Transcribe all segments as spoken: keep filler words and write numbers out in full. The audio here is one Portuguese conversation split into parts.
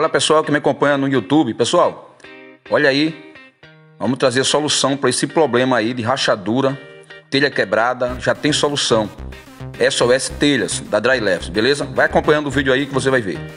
Fala pessoal que me acompanha no YouTube. Pessoal, olha aí, vamos trazer solução para esse problema aí de rachadura, telha quebrada. Já tem solução. S O S Telhas, da Dry Leves, beleza? Vai acompanhando o vídeo aí que você vai ver.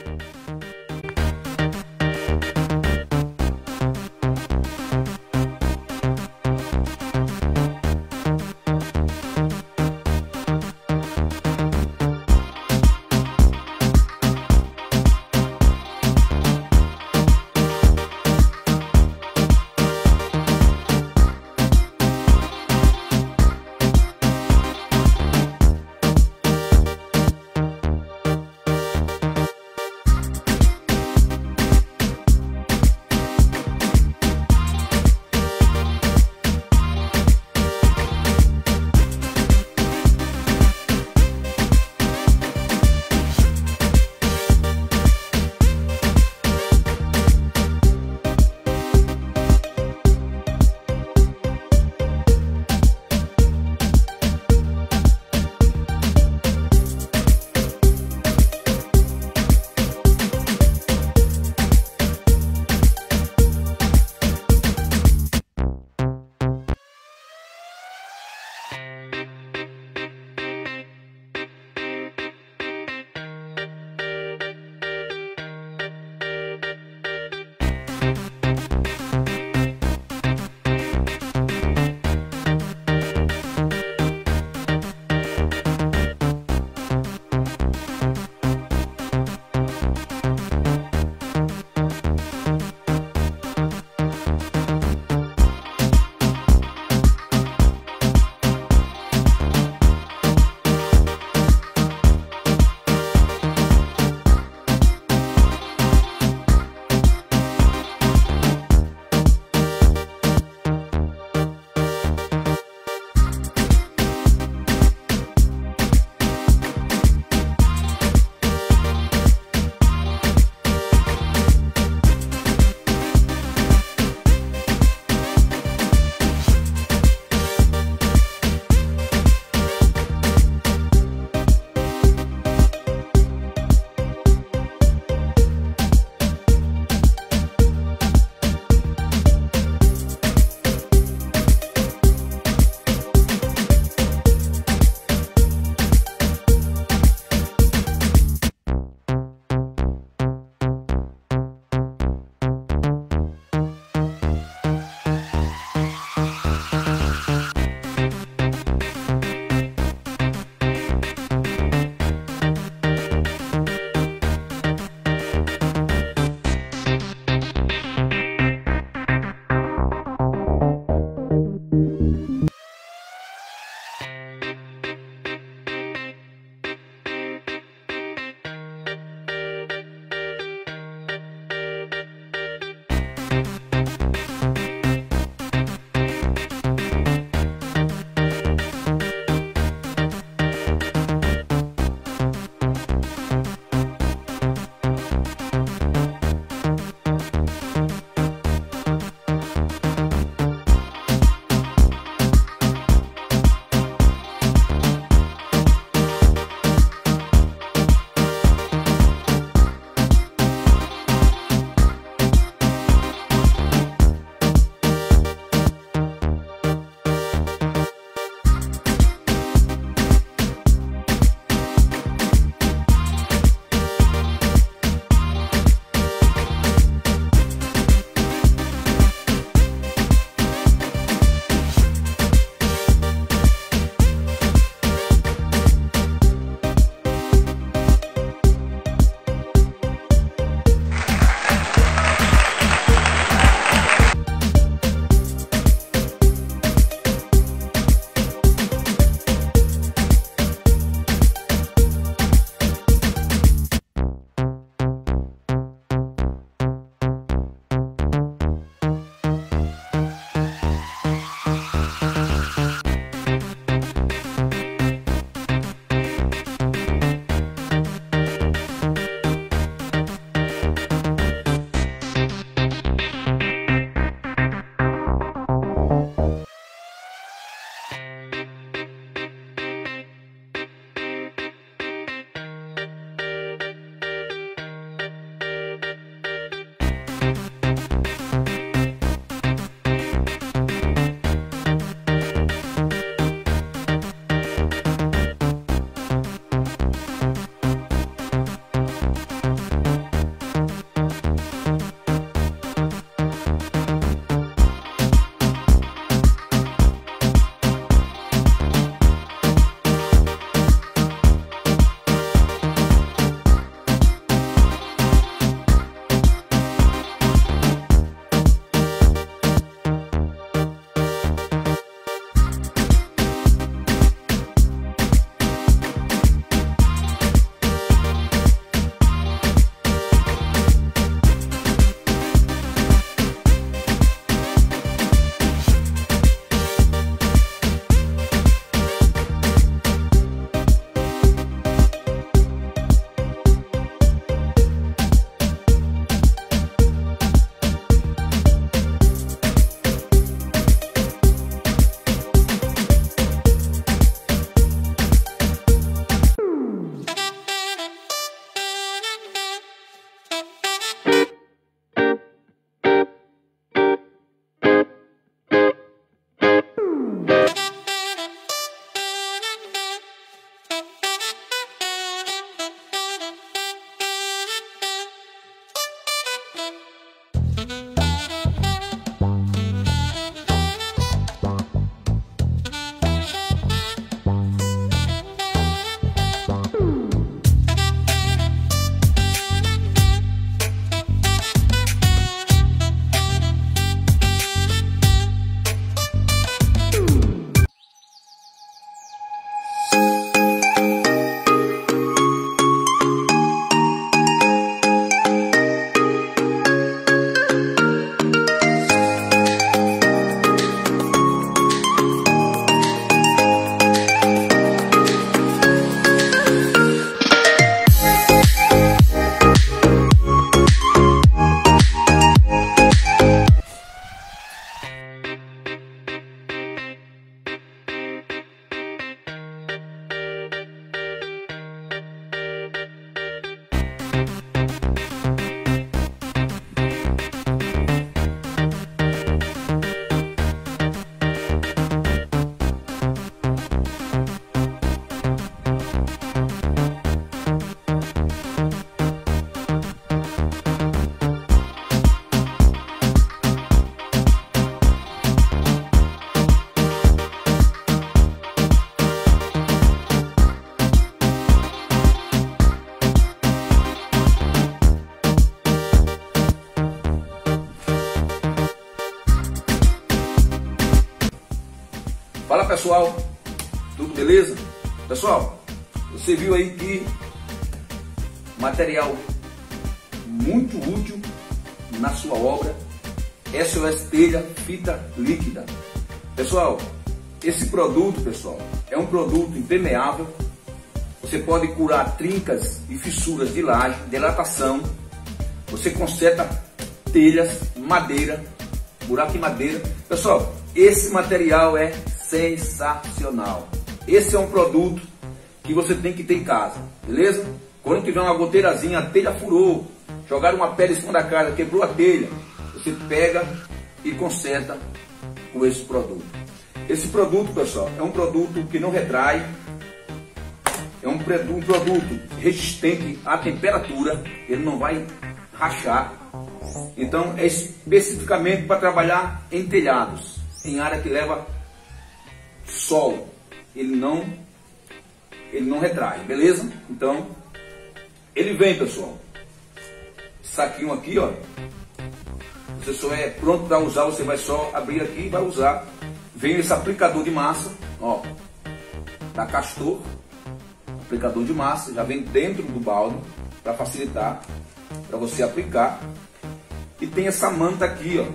Fala pessoal, tudo beleza? Pessoal, você viu aí que material muito útil na sua obra, S O S Telha Fita Líquida. Pessoal, esse produto, pessoal, é um produto impermeável. Você pode curar trincas e fissuras de laje, dilatação. Você conserta telhas, madeira, buraco em madeira. Pessoal, esse material é sensacional. Esse é um produto que você tem que ter em casa, beleza? Quando tiver uma goteirazinha, a telha furou, jogaram uma pedra em cima da casa, quebrou a telha, você pega e conserta com esse produto. Esse produto, pessoal, é um produto que não retrai, é um, um produto resistente à temperatura, ele não vai rachar. Então é especificamente para trabalhar em telhados, em área que leva sol, ele não, ele não retrai, beleza? Então ele vem, pessoal, saquinho aqui, ó. Você só é pronto para usar, você vai só abrir aqui e vai usar. Vem esse aplicador de massa, ó, da Castor, aplicador de massa, já vem dentro do balde para facilitar para você aplicar. E tem essa manta aqui, ó.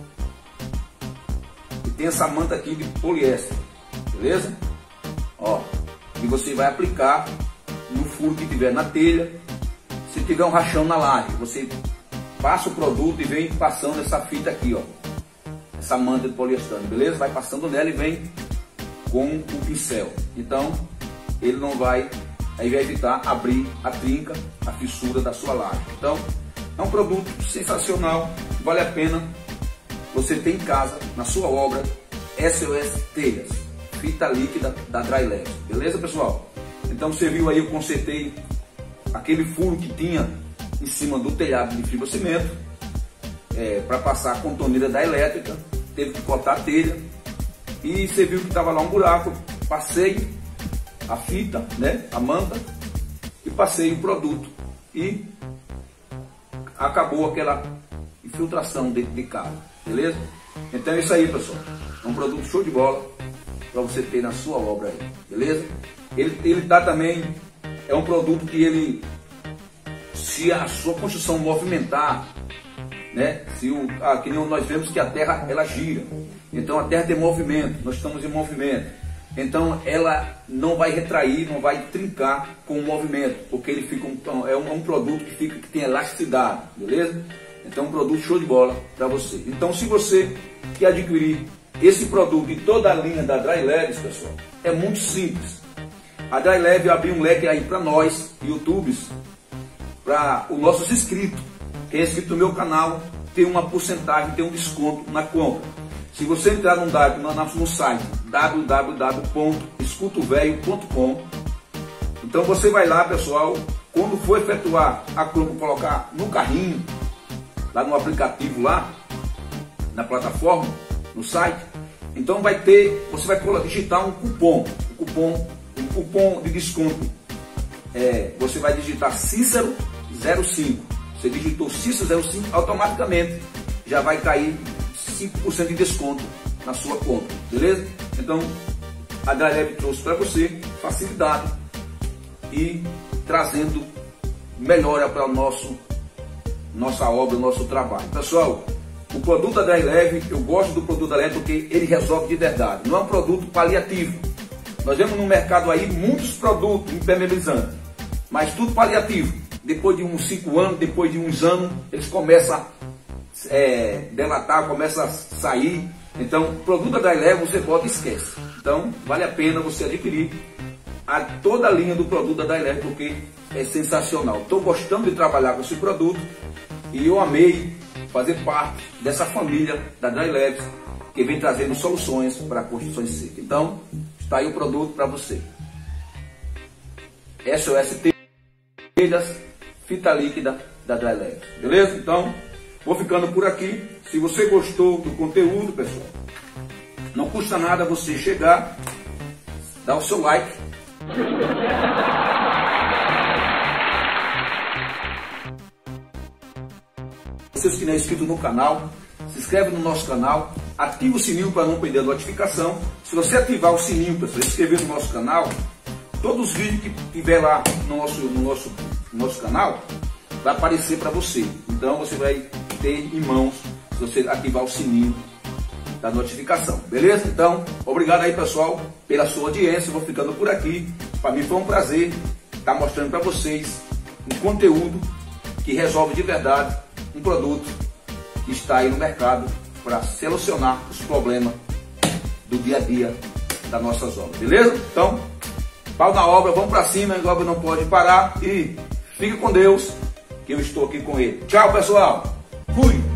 E tem essa manta aqui de poliéster, beleza? Ó, e você vai aplicar no furo que tiver na telha. Se tiver um rachão na laje, você passa o produto e vem passando essa fita aqui, ó, essa manta de poliestano, beleza? Vai passando nela e vem com o pincel. Então ele não vai, aí vai evitar abrir a trinca, a fissura da sua laje. Então é um produto sensacional, vale a pena você ter em casa, na sua obra, S O S Telhas, fita líquida da Dry Labs, beleza, pessoal? Então você viu aí, eu consertei aquele furo que tinha em cima do telhado de fibrocimento, é, para passar a contorneira da elétrica, teve que cortar a telha, e você viu que estava lá um buraco, passei a fita, né, a manta, e passei o produto, e acabou aquela infiltração dentro de casa, beleza? Então é isso aí, pessoal, é um produto show de bola para você ter na sua obra aí, beleza? Ele, ele dá também, é um produto que ele, se a sua construção movimentar, né, se o, ah, que nós vemos que a terra ela gira, então a terra tem movimento, nós estamos em movimento, então ela não vai retrair, não vai trincar com o movimento, porque ele fica um, é, um, é um produto que, fica, que tem elasticidade, beleza? Então é um produto show de bola para você. Então se você quer adquirir esse produto e toda a linha da Dry Labs, pessoal, é muito simples. A Dry Labs abriu um leque aí para nós, YouTubers, para os nossos inscritos. Quem é inscrito no meu canal tem uma porcentagem, tem um desconto na compra. Se você entrar no, no site w w w ponto escuto velho ponto com, então você vai lá, pessoal, quando for efetuar a compra, colocar no carrinho, lá no aplicativo, lá na plataforma, no site, então vai ter, você vai digitar um cupom, um cupom, um cupom de desconto. É, você vai digitar Cícero zero cinco. Você digitou Cícero zero cinco, automaticamente já vai cair cinco por cento de desconto na sua conta, beleza? Então a Dry Labs trouxe para você facilidade e trazendo melhora para o nosso nossa obra, nosso trabalho. Pessoal, o produto da Dry Labs, eu gosto do produto da Dry Labs porque ele resolve de verdade, não é um produto paliativo. Nós vemos no mercado aí muitos produtos impermeabilizantes, mas tudo paliativo. Depois de uns cinco anos, depois de uns anos, eles começam a é, delatar, começam a sair. Então, o produto da Dry Labs você bota e esquece. Então, vale a pena você adquirir a, toda a linha do produto da Dry Labs porque é sensacional. Estou gostando de trabalhar com esse produto e eu amei fazer parte dessa família da Dry Labs que vem trazendo soluções para construções secas. Então, está aí o produto para você. S O S Telhas, fita líquida da Dry Labs. Beleza? Então, vou ficando por aqui. Se você gostou do conteúdo, pessoal, não custa nada você chegar, dar o seu like. Vocês que não é inscrito no canal, se inscreve no nosso canal, ativa o sininho para não perder a notificação. Se você ativar o sininho, pessoal, se inscrever no nosso canal, todos os vídeos que tiver lá no nosso, no nosso, no nosso canal, vai aparecer para você. Então você vai ter em mãos, se você ativar o sininho da notificação, beleza? Então, obrigado aí, pessoal, pela sua audiência. Eu vou ficando por aqui. Para mim foi um prazer estar mostrando para vocês um conteúdo que resolve de verdade um produto que está aí no mercado para solucionar os problemas do dia a dia das nossas obras, beleza? Então, pau na obra, vamos para cima, a obra não pode parar e fique com Deus, que eu estou aqui com ele. Tchau, pessoal! Fui!